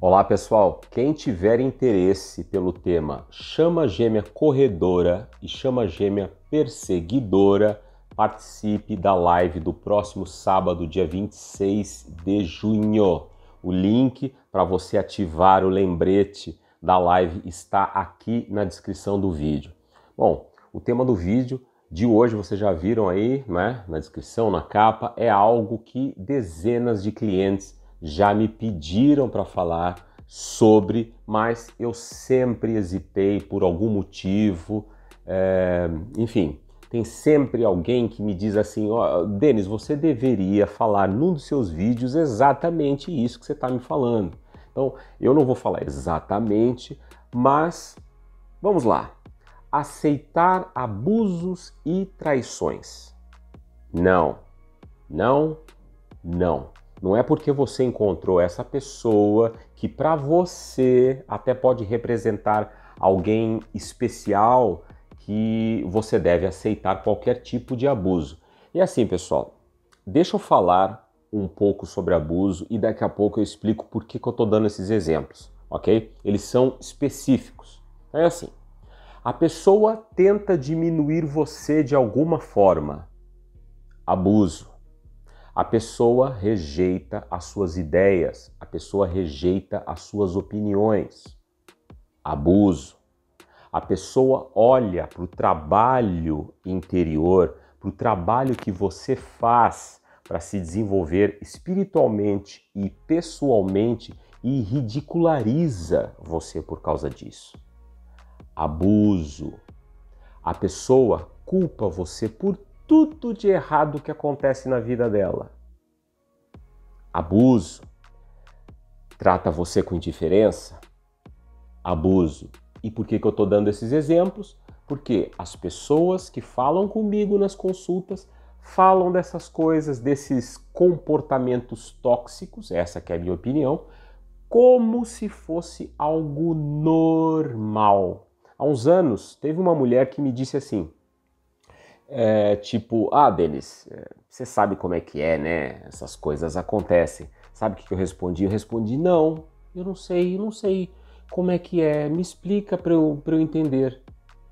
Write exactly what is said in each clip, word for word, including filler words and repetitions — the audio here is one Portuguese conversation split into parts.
Olá pessoal, quem tiver interesse pelo tema chama gêmea corredora e chama gêmea perseguidora, participe da live do próximo sábado, dia vinte e seis de junho. O link para você ativar o lembrete da live está aqui na descrição do vídeo. Bom, o tema do vídeo de hoje, vocês já viram aí, né, na descrição, na capa, é algo que dezenas de clientes já me pediram para falar sobre, mas eu sempre hesitei por algum motivo, é, enfim, tem sempre alguém que me diz assim, ó, Denis, você deveria falar num dos seus vídeos exatamente isso que você está me falando. Então, eu não vou falar exatamente, mas vamos lá. Aceitar abusos e traições. Não, não, não. Não é porque você encontrou essa pessoa que para você até pode representar alguém especial que você deve aceitar qualquer tipo de abuso. E assim, pessoal, deixa eu falar um pouco sobre abuso e daqui a pouco eu explico por que que eu estou dando esses exemplos, ok? Eles são específicos. É assim, a pessoa tenta diminuir você de alguma forma. Abuso. A pessoa rejeita as suas ideias, a pessoa rejeita as suas opiniões. Abuso. A pessoa olha para o trabalho interior, para o trabalho que você faz para se desenvolver espiritualmente e pessoalmente e ridiculariza você por causa disso. Abuso. A pessoa culpa você por tudo de errado que acontece na vida dela. Abuso. Trata você com indiferença. Abuso. E por que que eu estou dando esses exemplos? Porque as pessoas que falam comigo nas consultas falam dessas coisas, desses comportamentos tóxicos, essa que é a minha opinião, como se fosse algo normal. Há uns anos, teve uma mulher que me disse assim, É, tipo, ah, Denis, você sabe como é que é, né? Essas coisas acontecem. Sabe o que eu respondi? Eu respondi, não, eu não sei, eu não sei como é que é. Me explica para eu, para eu entender.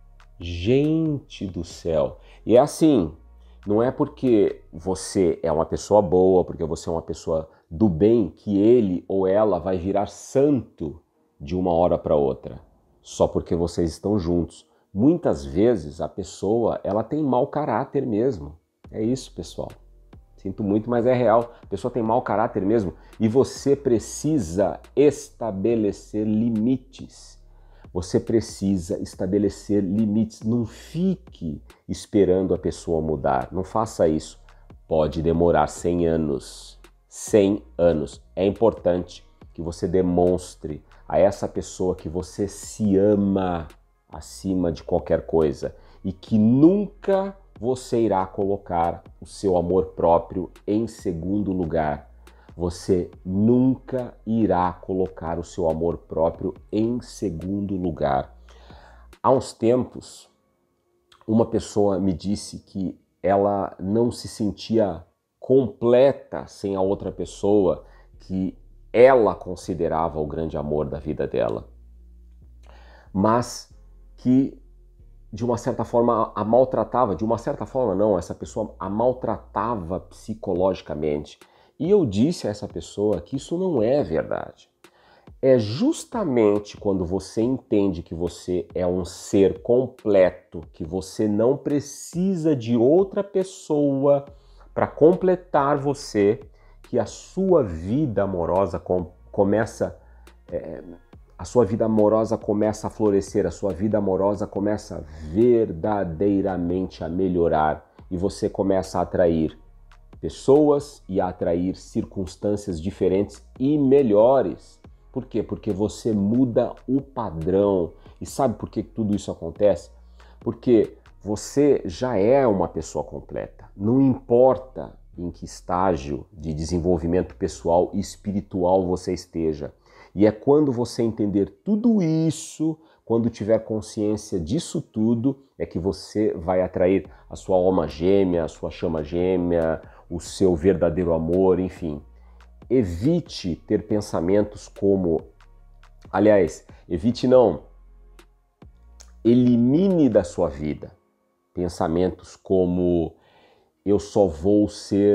Gente do céu. E é assim, não é porque você é uma pessoa boa, porque você é uma pessoa do bem, que ele ou ela vai virar santo de uma hora para outra, só porque vocês estão juntos. Muitas vezes a pessoa, ela tem mau caráter mesmo. É isso, pessoal. Sinto muito, mas é real. A pessoa tem mau caráter mesmo e você precisa estabelecer limites. Você precisa estabelecer limites. Não fique esperando a pessoa mudar. Não faça isso. Pode demorar cem anos. cem anos. É importante que você demonstre a essa pessoa que você se ama acima de qualquer coisa e que nunca você irá colocar o seu amor próprio em segundo lugar. Você nunca irá colocar o seu amor próprio em segundo lugar. Há uns tempos, uma pessoa me disse que ela não se sentia completa sem a outra pessoa que ela considerava o grande amor da vida dela. Mas que de uma certa forma a maltratava, de uma certa forma não, essa pessoa a maltratava psicologicamente. E eu disse a essa pessoa que isso não é verdade. É justamente quando você entende que você é um ser completo, que você não precisa de outra pessoa para completar você, que a sua vida amorosa com, começa... É, a sua vida amorosa começa a florescer, a sua vida amorosa começa verdadeiramente a melhorar e você começa a atrair pessoas e a atrair circunstâncias diferentes e melhores. Por quê? Porque você muda o padrão. E sabe por que tudo isso acontece? Porque você já é uma pessoa completa. Não importa em que estágio de desenvolvimento pessoal e espiritual você esteja. E é quando você entender tudo isso, quando tiver consciência disso tudo, é que você vai atrair a sua alma gêmea, a sua chama gêmea, o seu verdadeiro amor, enfim. Evite ter pensamentos como Aliás, evite não, elimine da sua vida pensamentos como eu só vou ser,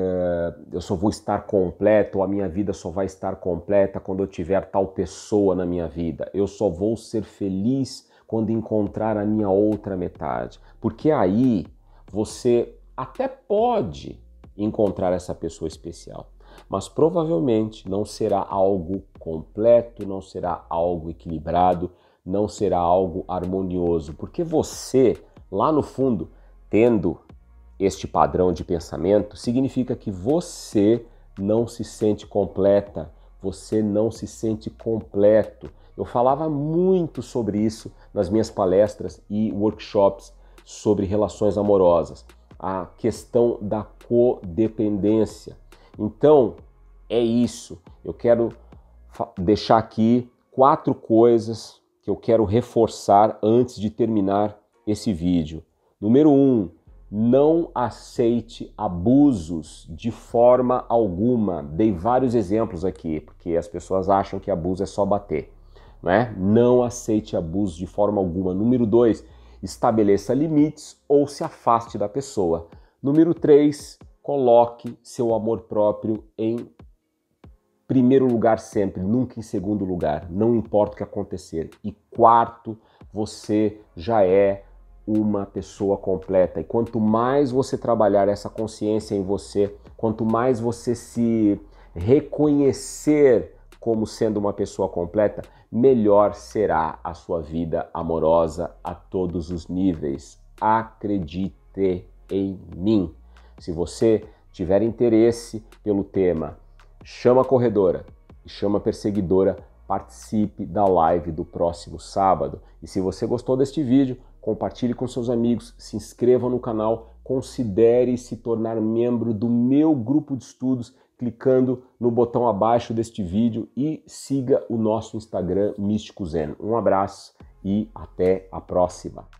eu só vou estar completo, ou a minha vida só vai estar completa quando eu tiver tal pessoa na minha vida. Eu só vou ser feliz quando encontrar a minha outra metade. Porque aí você até pode encontrar essa pessoa especial, mas provavelmente não será algo completo, não será algo equilibrado, não será algo harmonioso, porque você, lá no fundo, tendo este padrão de pensamento, significa que você não se sente completa, você não se sente completo. Eu falava muito sobre isso nas minhas palestras e workshops sobre relações amorosas, a questão da codependência. Então, é isso. Eu quero deixar aqui quatro coisas que eu quero reforçar antes de terminar esse vídeo. Número um, não aceite abusos de forma alguma. Dei vários exemplos aqui, porque as pessoas acham que abuso é só bater, né? Não aceite abuso de forma alguma. Número dois, estabeleça limites ou se afaste da pessoa. Número três, coloque seu amor próprio em primeiro lugar sempre, nunca em segundo lugar, não importa o que acontecer. E quarto, você já é uma pessoa completa. E quanto mais você trabalhar essa consciência em você, quanto mais você se reconhecer como sendo uma pessoa completa, melhor será a sua vida amorosa a todos os níveis. Acredite em mim. Se você tiver interesse pelo tema Chama a Corredora e Chama a Perseguidora, participe da live do próximo sábado. E se você gostou deste vídeo, compartilhe com seus amigos, se inscreva no canal, considere se tornar membro do meu grupo de estudos clicando no botão abaixo deste vídeo e siga o nosso Instagram Místico Zen. Um abraço e até a próxima!